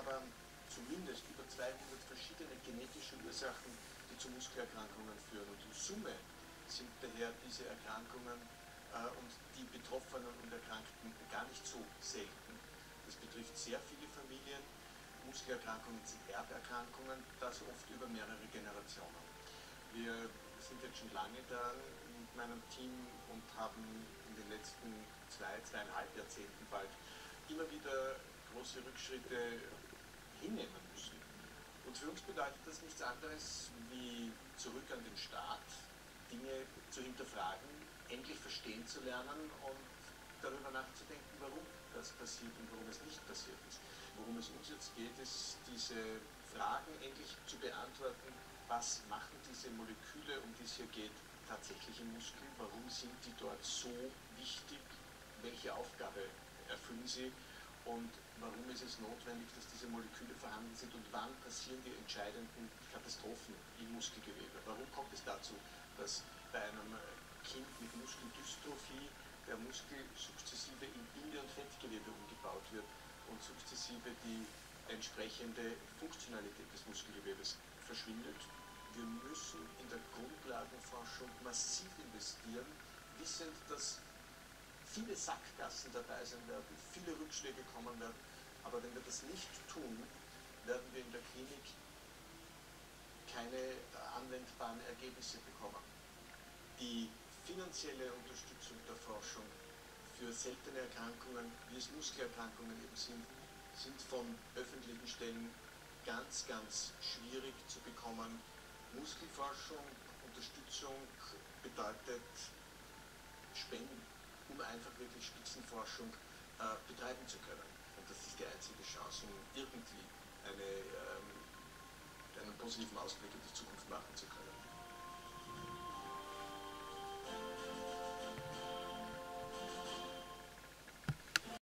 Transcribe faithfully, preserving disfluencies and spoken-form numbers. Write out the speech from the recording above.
aber zumindest über zweihundert verschiedene genetische Ursachen, die zu Muskelerkrankungen führen. Und in Summe sind daher diese Erkrankungen äh, und die Betroffenen und Erkrankten gar nicht so selten. Das betrifft sehr viele Familien. Muskelerkrankungen sind Erberkrankungen, das oft über mehrere Generationen. Wir sind jetzt schon lange da mit meinem Team und haben in den letzten zwei, zweieinhalb Jahrzehnten bald immer wieder große Rückschritte hinnehmen müssen. Und für uns bedeutet das nichts anderes wie zurück an den Start, Dinge zu hinterfragen, endlich verstehen zu lernen und darüber nachzudenken, warum das passiert und warum es nicht passiert ist. Worum es uns jetzt geht, ist diese Fragen endlich zu beantworten, was machen diese Moleküle, um die es hier geht, tatsächlich im Muskel, warum sind die dort so wichtig, welche Aufgabe erfüllen sie und warum ist es notwendig, dass diese Moleküle vorhanden sind und wann passieren die entscheidenden Katastrophen im Muskelgewebe. Warum kommt es dazu, dass bei einem Kind mit Muskeldystrophie der Muskel sukzessive in Binde- und Fettgewebe umgebaut wird und sukzessive die entsprechende Funktionalität des Muskelgewebes verschwindet. Wir müssen in der Grundlagenforschung massiv investieren, wissend, dass viele Sackgassen dabei sein werden, viele Rückschläge kommen werden, aber wenn wir das nicht tun, werden wir in der Klinik keine anwendbaren Ergebnisse bekommen. Die finanzielle Unterstützung der Forschung für seltene Erkrankungen, wie es Muskelerkrankungen eben sind, sind von öffentlichen Stellen ganz, ganz schwierig zu bekommen. Muskelforschung, Unterstützung bedeutet Spenden, um einfach wirklich Spitzenforschung äh, betreiben zu können. Und das ist die einzige Chance, um irgendwie eine, ähm, einen positiven Ausblick in die Zukunft machen zu können.